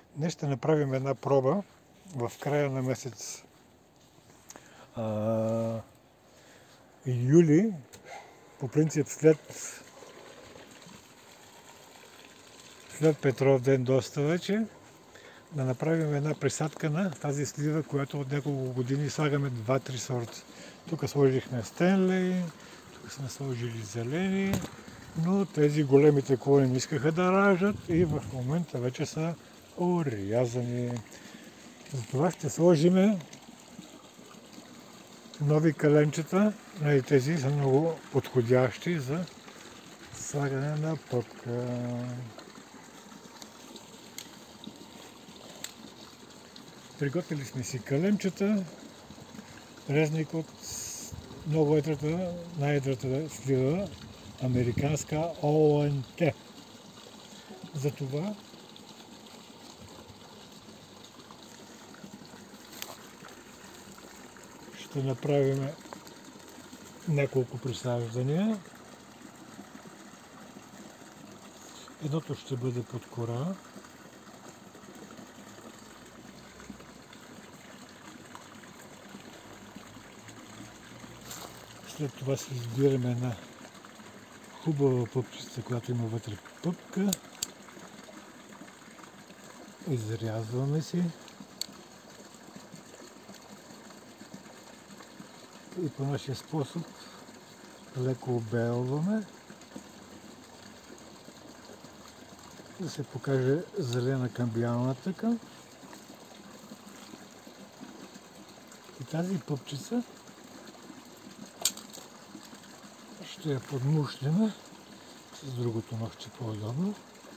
Днес ще направим една проба в края на месец юли, по принцип след Петров ден доста вече, да направим една присадка на тази слива, която от няколко години слагаме 2-3 сорта. Тук сложихме Стенлей, тук сме сложили зелени, но тези големите клони не искаха да раждат и в момента вече са орязани. Затова ще сложим нови каленчета, тези са много подходящи за слагане на пъпка. Приготвили сме си каленчета, резник от много едрата, най-едрата слива, американска ОНТ. Затова ще направим няколко присаждания. Едното ще бъде под кора. След това си избираме една хубава пъпчица, която има вътре пъпка. Изрязваме си. И по нашия способ леко обелваме. Да се покаже зелена към бяла тъкан. И тази пъпчица ще я подмушнем с другото ножче по-удобно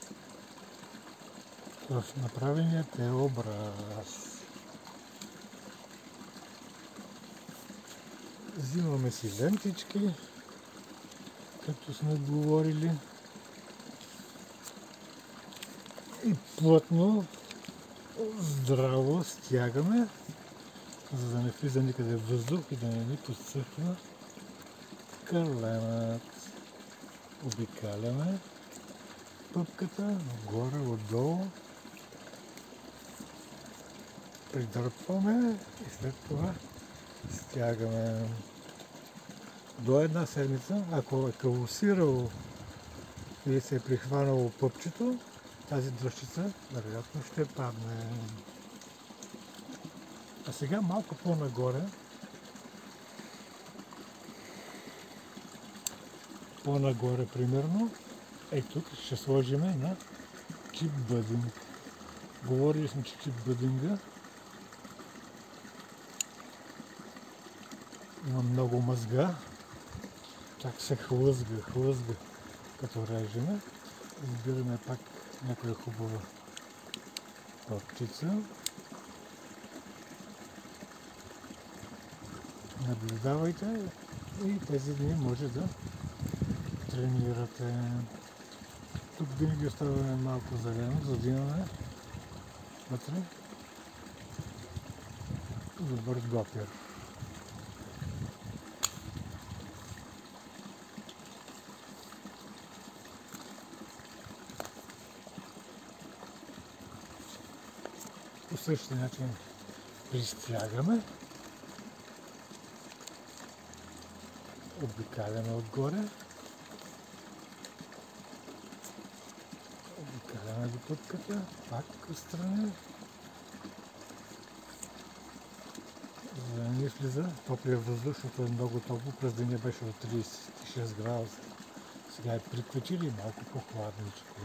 в направения теобраз. Взимаме си лентички, както сме говорили, и плътно, здраво стягаме, за да не влиза никъде въздух и да не ни подсъхва каленът. Обикаляме пъпката отгоре, отдолу, придърпваме и след това стягаме. До една седмица, ако е калусирало или се е прихванало пъпчето, тази дръжчица вероятно ще падне. А сега малко по-нагоре, примерно, тук ще сложим на чип бъдинг. Говорили сме, че чип бъдинга има много мъзга, чак се хлъзга, като режеме. Избираме пак някоя хубава пъпчица. Наблюдавайте и тези дни може да тренирате. Тук винаги оставяме малко зелено, за да имаме вътре добър допир. По същия начин пристягаме, обикаляме отгоре, обикаляме до пъпката, пак отстрани, за да не влиза топлия въздух, защото е много топло, през деня беше от 36 градуса. Сега е приключили малко по-хладничко.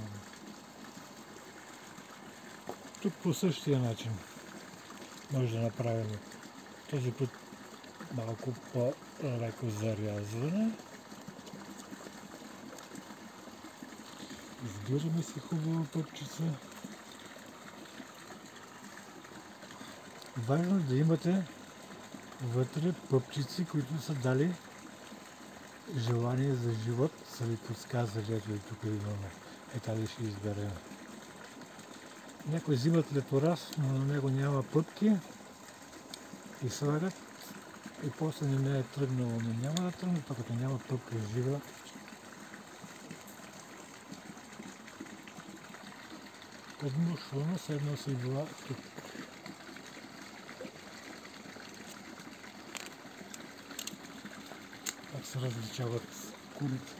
Тук по същия начин може да направим този път малко по-леко зарязване. Избираме си хубава пъпчица. Важно е да имате вътре пъпчици, които са дали желание за живот, са ви подсказали, ето и тук имаме. Тази ще изберем. Някои взимат летораз, но на него няма пъпки и слагат и после не е тръгнало, но няма да тръгне, като няма пъпка жива. подмушвано, все едно си била тук. Как се различават кулите.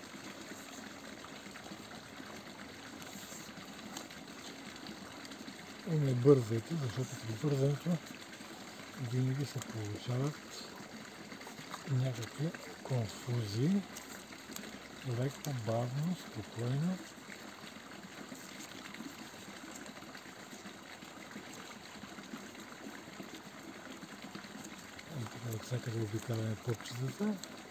И не бързайте, защото при бързането винаги се получават някакви конфузии. Леко, бавно, спокойно. От всякъде обикаляме попчетата.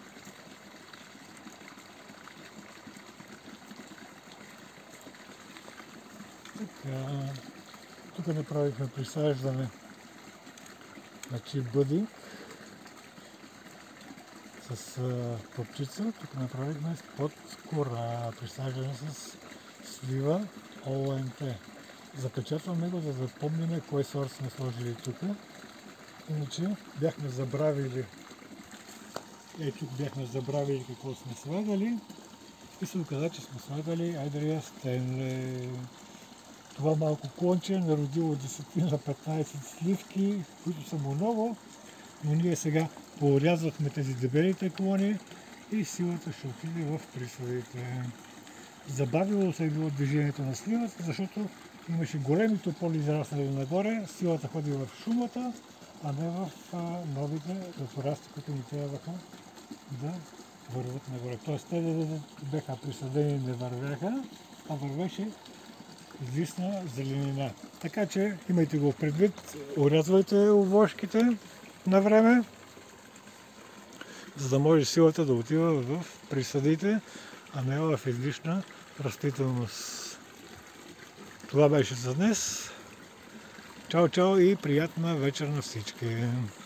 Така, тук направихме присаждане на чипбъдинг с попчица. Тук направихме под кора, присаждане с слива ОМТ. Запечатваме го, за да помним кой сорт сме сложили тук. Иначе бяхме забравили, тук бяхме забравили какво сме слагали и се оказа, че сме слагали Adria Stanley. Това малко клонче народило 10 на 15 сливки, които са много, но ние сега порязвахме тези дебелите клони и силата ще отиде в присадите. Забавило се е било движението на сливата, защото имаше големи тополи израснали нагоре, силата ходи в шумата, а не в новите докорасти, които ни трябваха да върват нагоре. Тоест те бяха присадени, не вървяха, а вървеше излишна зеленина. Така че имайте го предвид, орязвайте овошките на време, за да може силата да отива в присадите, а не в излишна растителност. Това беше за днес. Чао, чао и приятна вечер на всички!